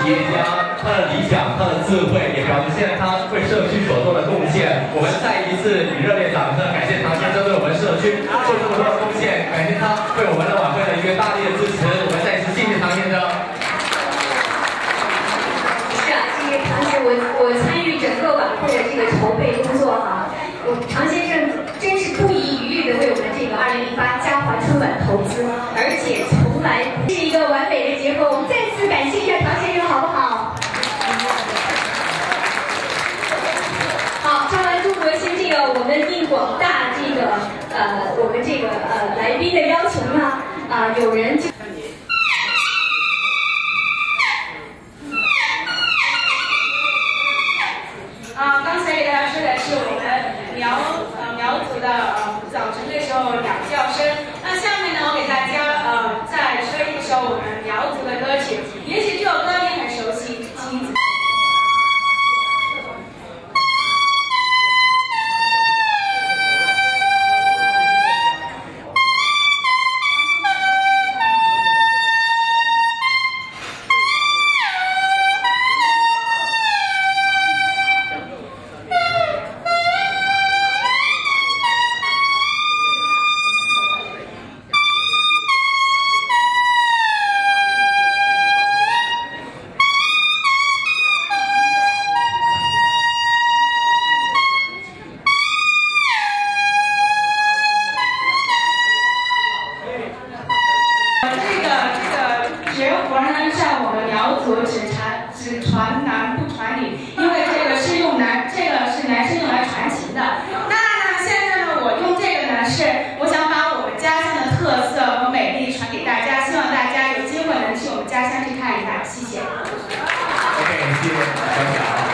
企业家，他的理想、他的智慧，也表现他为社区所做的贡献。我们再一次以热烈掌声感谢唐先生对我们社区做这么多的贡献，感谢他对我们的晚会的一个大力的支持。我们再一次谢谢唐先生。 是啊，这个唐先生，我参与整个晚会的这个筹备工作哈，唐先生真是不遗余力的为我们这个2018嘉华春晚投资，而且从来是一个完美的结合。我们再次感谢一下唐先生，好不好？好，唱完中国新这个，我们应广大这个我们这个来宾的要求呢，有人就。 刚才给大家说的是我们苗族的早晨的时候鸟叫声。那下面呢，我给大家再吹一首我们苗族的歌曲，也许这首歌你很熟悉，亲子。只传男不传女，因为这个是男生用来传情的。那现在呢，我用这个呢我想把我们家乡的特色和美丽传给大家，希望大家有机会能去我们家乡去看一看，谢谢。 OK， 谢谢小小。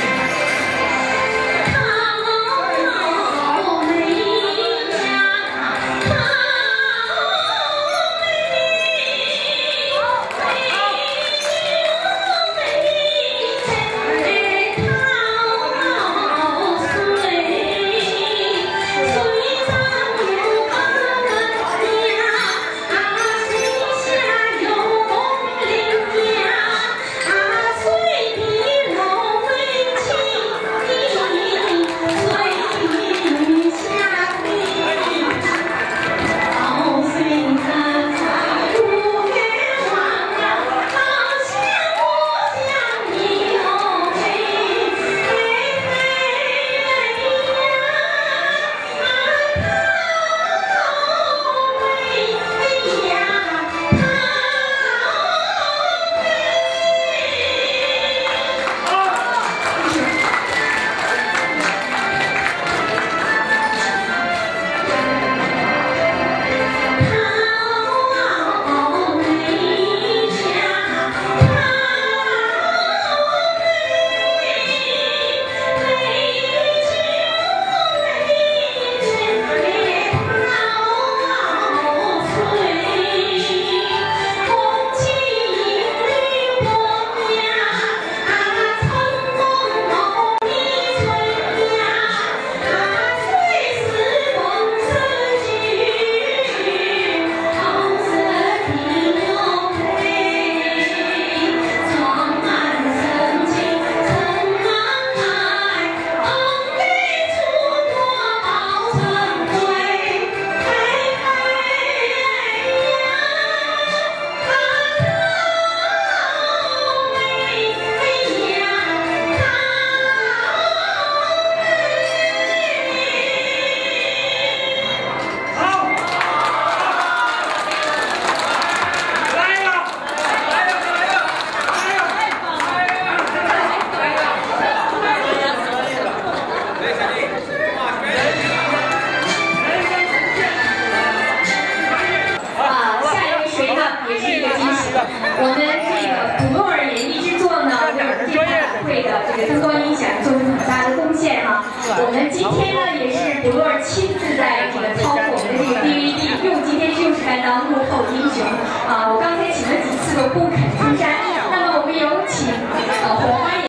我们这个普诺尔演艺制作呢，为我们这场晚会的这个灯光音响做出很大的贡献哈。我们今天呢，也是普诺尔亲自在这个操作我们的这个 DVD，今天就是担当幕后英雄。